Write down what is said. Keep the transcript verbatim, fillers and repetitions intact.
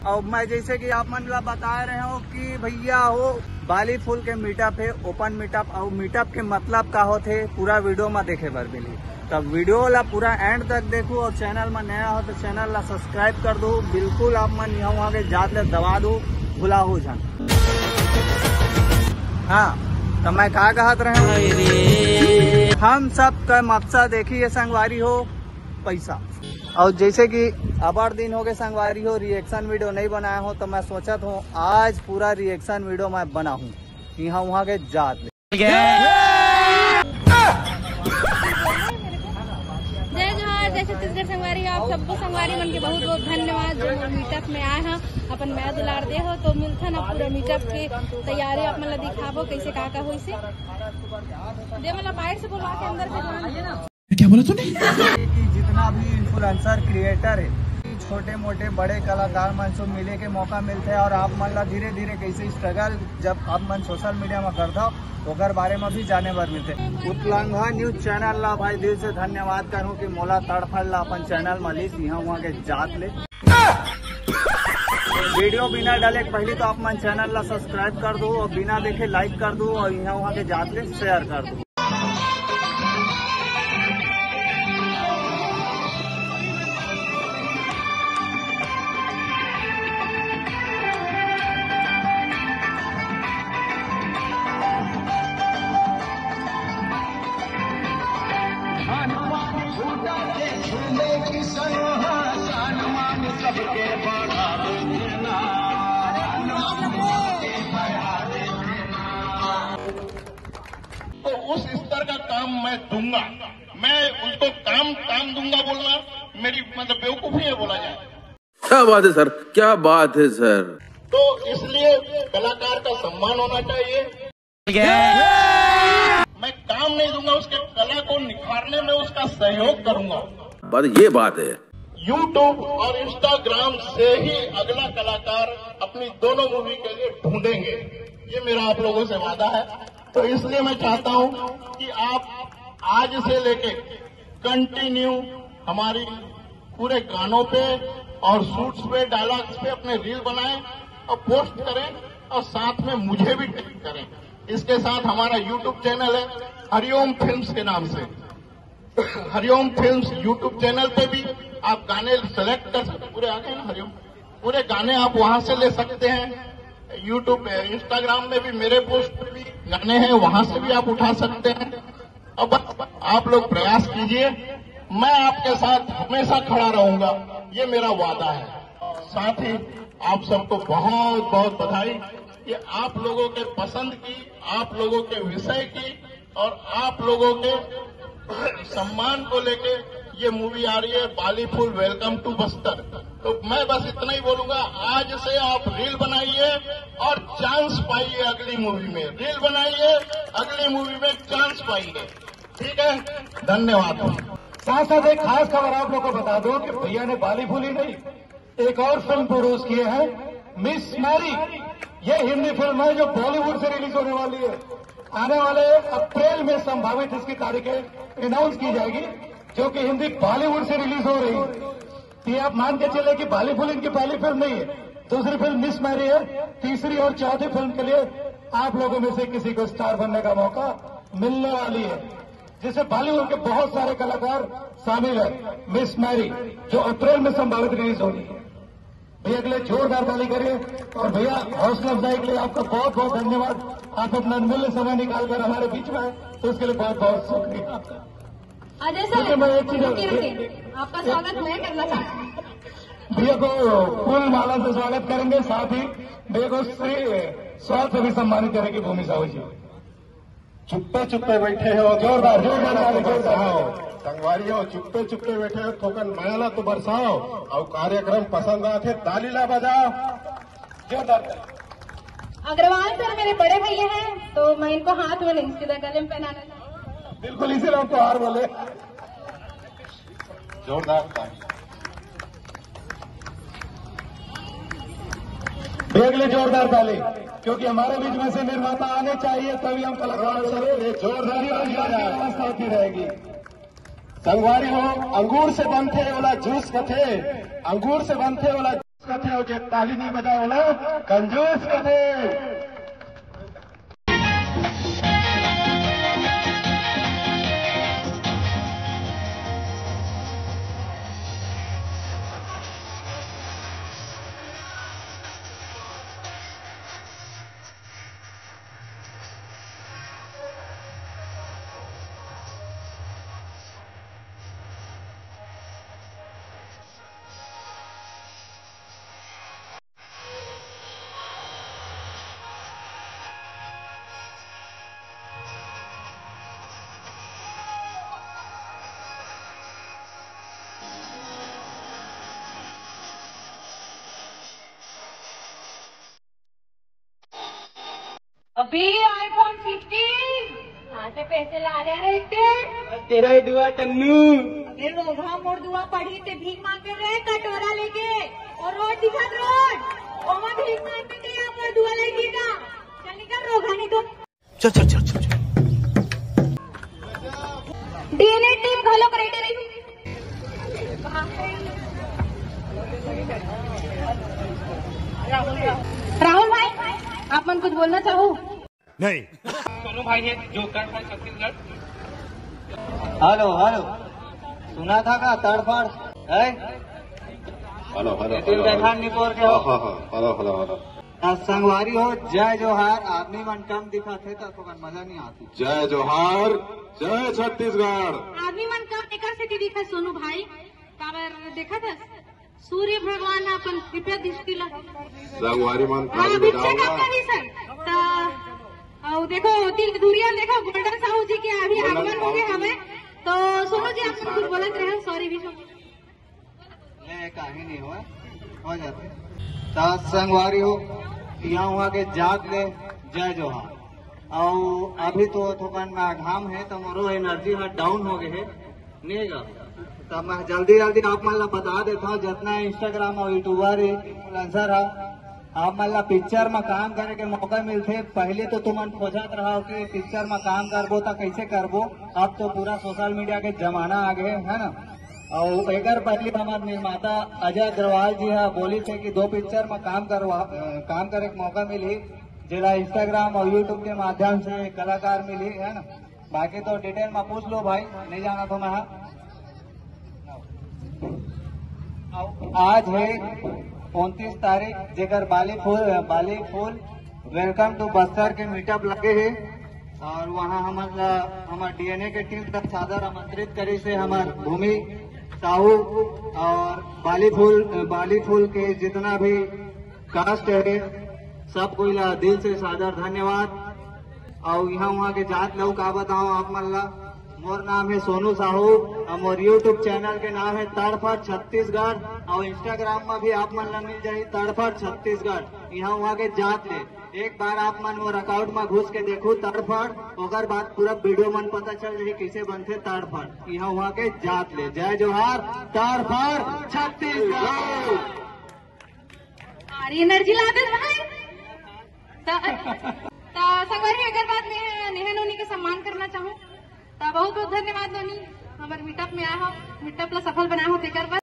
और मैं जैसे कि आप मन ला बता रहे हो कि भैया हो बाली फूल के मीटअप है, ओपन मीटअप। और मीटअप के मतलब का होते पूरा वीडियो में देखे बर मिली। तब वीडियो ला पूरा एंड तक देखो और चैनल में नया हो तो चैनल ला सब्सक्राइब कर दो। बिल्कुल आप मन यहाँ वहाँ के जात ले दबा दो, भुला हो जान। हाँ तो मैं कहा कहत रहे, हम सब का मकसद एक ही है संगवारी हो, पैसा। और जैसे कि अबर दिन हो गए संगवारी हो रिएक्शन वीडियो नहीं बनाया हो, तो मैं सोचत हूँ आज पूरा रिएक्शन वीडियो मैं बनाऊँ यहाँ वहाँ के जात ले। जय जोहार, जय छत्तीसगढ़ संगवारी। आप सबको संगवारी मन के बहुत बहुत धन्यवाद जो मीटअप में आए हैं अपन मैं दुलार दे हो। तो मिलथन अब पूरा मीटअप के तैयारी आप मतलब दिखाबो कैसे का का होई से दे मतलब बाहर से बोलवा के अंदर से क्या बोला तूने? जितना भी इन्फ्लुएंसर क्रिएटर है, छोटे मोटे बड़े कलाकार मन से मिले के मौका मिलते हैं। और आप मन ला धीरे धीरे कैसे स्ट्रगल जब आप मन सोशल मीडिया में करता हो ओकर बारे में भी जाने बर मिलते। उत्तलंघा न्यूज चैनल ला भाई दिल से धन्यवाद करूँ कि मोला तड़फड़ ला अपन चैनल में लिस यहाँ वहाँ के जात ले। वीडियो बिना डाले पहले तो आप मन चैनल ला सब्सक्राइब कर दो और बिना देखे लाइक कर दो और यहाँ वहाँ के जात ले शेयर कर दो। तो उस स्तर का काम मैं दूंगा, मैं उसको काम काम दूंगा बोलना मेरी मतलब बेवकूफी है बोला जाए। क्या बात है सर, क्या बात है सर। तो इसलिए कलाकार का सम्मान होना चाहिए। मैं काम नहीं दूंगा, उसके कला को निखारने में उसका सहयोग करूंगा। बात ये बात है। यूट्यूब और इंस्टाग्राम से ही अगला कलाकार अपनी दोनों मूवी के लिए ढूंढेंगे, ये मेरा आप लोगों से वादा है। तो इसलिए मैं चाहता हूं कि आप आज से लेके कंटिन्यू हमारी पूरे गानों पे और शूट्स पे डायलॉग्स पे अपने रील बनाएं और पोस्ट करें और साथ में मुझे भी टैग करें। इसके साथ हमारा यूट्यूब चैनल है हरिओम फिल्म्स के नाम से। हरिओम फिल्म्स यूट्यूब चैनल पे भी आप गाने सेलेक्ट कर सकते, पूरे आ गए ना हरिओम, पूरे गाने आप वहां से ले सकते हैं। यूट्यूब इंस्टाग्राम में भी मेरे पोस्ट पे भी गाने हैं, वहां से भी आप उठा सकते हैं। अब आप लोग प्रयास कीजिए, मैं आपके साथ हमेशा खड़ा रहूंगा, ये मेरा वादा है। साथ ही आप सबको बहुत बहुत बधाई कि आप लोगों के पसंद की, आप लोगों के विषय की और आप लोगों के सम्मान को लेके ये मूवी आ रही है बाली फूल वेलकम टू बस्तर। तो मैं बस इतना ही बोलूंगा, आज से आप रील बनाइए और चांस पाइए अगली मूवी में। रील बनाइए, अगली मूवी में चांस पाइए। ठीक है, धन्यवाद। साथ साथ एक खास खबर आप लोग को बता दो कि भैया ने बाली फूल ही नहीं एक और फिल्म प्रोड्यूस किए हैं, मिस मैरी। ये हिंदी फिल्म है जो बॉलीवुड से रिलीज होने वाली है। आने वाले अप्रैल में संभावित इसकी तारीखें अनाउंस की जाएगी, जो कि हिंदी बॉलीवुड से रिलीज हो रही है। ये आप मान के चले कि बाली फूल इनकी पहली फिल्म नहीं है, दूसरी फिल्म मिस मैरी है। तीसरी और चौथी फिल्म के लिए आप लोगों में से किसी को स्टार बनने का मौका मिलने वाली है, जिससे बॉलीवुड के बहुत सारे कलाकार शामिल है। मिस मैरी जो अप्रैल में संभावित रिलीज होगी। भैया के लिए जोरदार ताली करिए और भैया हौसला अफजाई के लिए आपका बहुत बहुत धन्यवाद। आप अपना अमूल्य समय निकालकर हमारे बीच में आए तो उसके लिए बहुत बहुत शुक्रिया। अजय सर, मैं एक चीज आपका स्वागत मैं करना चाहता हूँ। भैया को फूल माला से स्वागत करेंगे, साथ ही भैया को श्री स्वाद से भी सम्मानित करेंगे भूमि साहू जी। चुप्पे चुप्पे बैठे हो, जोरदार जोरदार जोरदार संगवारी हो, चुप्पे चुप्पे बैठे हो, थोकन मायाला तो बरसाओ और कार्यक्रम पसंद आते ताली ला बजाओ। जोरदार। अग्रवाल सर मेरे बड़े भैया हैं, तो मैं इनको हाथ में नहीं सीधा गले में पहनाना चाहूँ। बिल्कुल इसी लोग को हार बोले। जोरदार भैया के लिए जोरदार ताली, क्योंकि हमारे बीच में से निर्माता आने चाहिए तभी हम कलाकार जोरदार होती रहेगी। संगवारी हो, अंगूर से बनते वाला जूस कथे, अंगूर से बनते वाला कथे और जे ताली नहीं बजाओ ना कंजूस कथे। अभी आईफोन फिफ्टीन कहाँ से पैसे ला रहे थे? तेरा ही दुआ टन्नू। अबे रोधा मोर दुआ पड़ी ते भीख मांगे रहे कटोरा लेके और रोड दिखा रोड ओमा भीख मांगते थे यहाँ पर दुआ लेके ना चल निकल रोगा नहीं तो चल चल चल चल डीएनए टीम घालो करेटे रही राहुल भाई आप मन कुछ बोलना चाहो? नहीं। सोनू भाई है जो कर छत्तीसगढ़। हेलो हेलो सुना था का तड़फड़ है? हेलो हेलो दिल देखा निपोर के हो हेलो हेलो हेलो आज संगवारी हो जय जोहार आदमी मन कम दिखा थे तो अपन मजा नहीं आती। जय जोहार जय छत्तीसगढ़। आदमी मन कब एकर से दिखा सोनू भाई काबर देखा था सूर्य भगवान अपन कृपया दृष्टि ला संगवारी मन हाँ अभिषेक आपका भी सर तो देखो तिल धुरिया देखो गोल्डन साहू जी के अभी आगमन हो गए हमें तो सोनू जी आप कुछ बोलत रहे सॉरी भी ले काहे नहीं हुआ हो जाते सात संगवारी हो यहाँ हुआ के जाग ले जय जोहार और अभी तो थोकन में घाम है तो मोरो एनर्जी में डाउन हो गए है नहीं गा तो मैं जल्दी जल्दी आप मन ला बता देता हूँ जितना इंस्टाग्राम और यूट्यूबर इन्फ्लुएंसर है आप मन ला पिक्चर में काम करे के मौका मिलते पहले तो तुमन खोजत रहो कि पिक्चर में काम करबो तो कैसे करबो अब तो पूरा सोशल मीडिया के जमाना आ गए है ना और एक पहले हमारे निर्माता अजय अग्रवाल जी है बोली थे कि दो पिक्चर में काम करवा काम करे के मौका मिली जिला इंस्टाग्राम और यूट्यूब के माध्यम से कलाकार मिली है ना बाकी तो डिटेल में पूछ लो भाई नहीं जाना तो मैं आज है उनतीस तारीख जेकर बाली फूल बाली फूल वेलकम टू बस्तर के मीटअप लगे है और वहाँ हमारा हमारे डीएनए के टीम तक सादर आमंत्रित करे से हमारे भूमि साहू और बाली फूल बाली फूल के जितना भी कास्ट है सबको दिल से सादर धन्यवाद और यहाँ वहाँ के जात लोग का बताओ आप मल्ला मोर नाम है सोनू साहू और मोर यूट्यूब चैनल के नाम है तड़फड़ छत्तीसगढ़ और इंस्टाग्राम में भी आप मन मिल जाये तड़फड़ छत्तीसगढ़ यहाँ वहाँ के जात ले एक बार आप मन मोर अकाउंट में घुस के देखो तड़फड़ ओकर बाद पूरा वीडियो मन पता चल जाए कैसे बनते तड़फड़ यहाँ वहाँ के जात ले जय जोहार तड़फड़ छत्तीसगढ़ एनर्जी ला दे भाई संगवारी अगर बात नेहा नोनी के सम्मान करना चाहूँ तो बहुत बहुत धन्यवाद नोनी हमारे मीटअप में आया हो मीटअप ला सफल बनाया हो तेकर